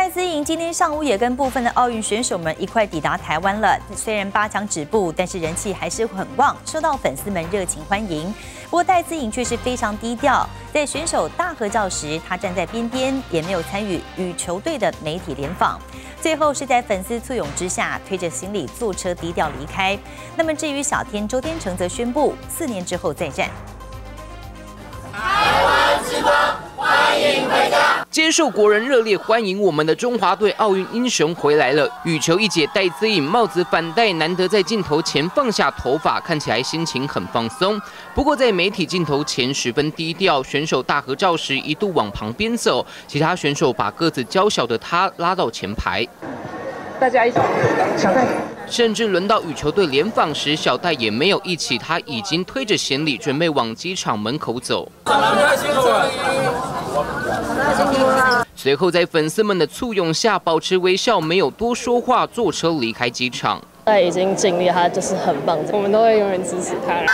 戴资颖今天上午也跟部分的奥运选手们一块抵达台湾了。虽然8强止步，但是人气还是很旺，受到粉丝们热情欢迎。不过戴资颖却是非常低调，在选手大合照时，她站在边边，也没有参与与球队的媒体联访。最后是在粉丝簇拥之下，推着行李坐车低调离开。那么至于小天周天成则宣布4年之后再战。 台湾之光，欢迎回家。 接受国人热烈欢迎，我们的中华队奥运英雄回来了。羽球一姐戴资颖帽子反戴，难得在镜头前放下头发，看起来心情很放松。不过在媒体镜头前十分低调，选手大合照时一度往旁边走，其他选手把个子娇小的她拉到前排。 大家一起，小戴。 甚至轮到羽球队联访时，小戴也没有一起，他已经推着行李准备往机场门口走。随后在粉丝们的簇拥下，保持微笑，没有多说话，坐车离开机场。 他已经尽力，他就是很棒，我们都会永远支持他。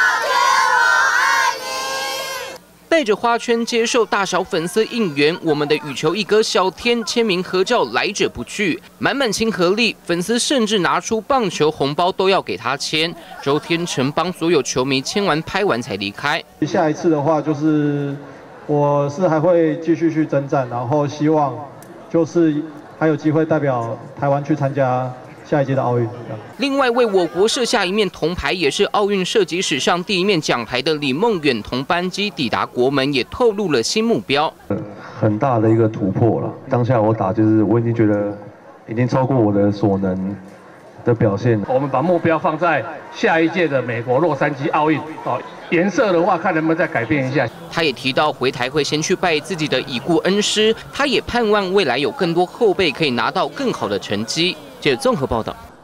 带着花圈接受大小粉丝应援，我们的羽球一哥小天签名合照来者不拒，满满亲和力，粉丝甚至拿出棒球红包都要给他签。周天成帮所有球迷签完拍完才离开。 下一次的话，就是我是还会继续去征战，然后希望就是还有机会代表台湾去参加下一届的奥运。 另外为我国射下一面铜牌，也是奥运射击史上第一面奖牌的李梦远同班机抵达国门，也透露了新目标。 很大的一个突破了。当下我打就是我已经觉得已经超过我的所能的表现。 我们把目标放在下一届的美国洛杉矶奥运哦，颜色的话看能不能再改变一下。 他也提到回台会先去拜自己的已故恩师，他也盼望未来有更多后辈可以拿到更好的成绩。记者综合报道。